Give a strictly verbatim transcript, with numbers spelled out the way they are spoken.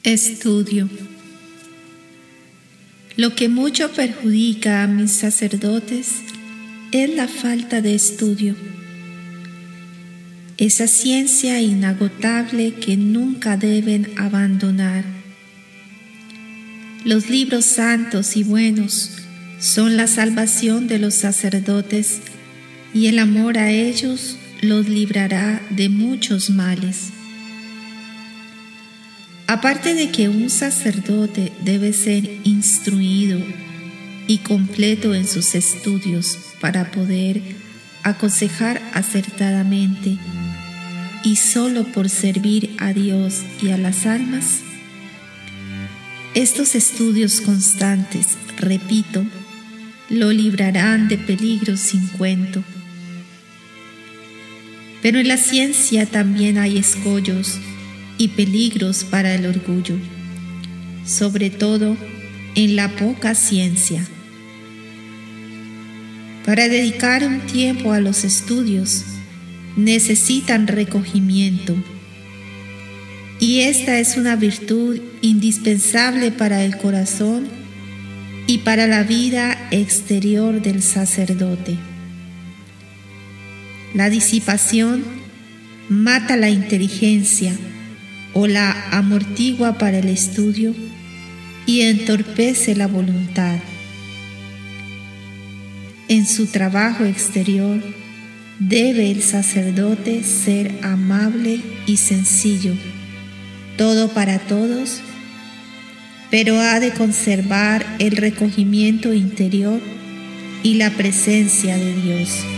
Estudio. Lo que mucho perjudica a mis sacerdotes es la falta de estudio. Esa ciencia inagotable que nunca deben abandonar. Los libros santos y buenos son la salvación de los sacerdotes y el amor a ellos los librará de muchos males. Aparte de que un sacerdote debe ser instruido y completo en sus estudios para poder aconsejar acertadamente y solo por servir a Dios y a las almas, estos estudios constantes, repito, lo librarán de peligros sin cuento. Pero en la ciencia también hay escollos y peligros para el orgullo, sobre todo en la poca ciencia. Para dedicar un tiempo a los estudios, necesitan recogimiento, y esta es una virtud indispensable para el corazón y para la vida exterior del sacerdote. La disipación mata la inteligencia o la amortigua para el estudio y entorpece la voluntad. En su trabajo exterior debe el sacerdote ser amable y sencillo, todo para todos, pero ha de conservar el recogimiento interior y la presencia de Dios.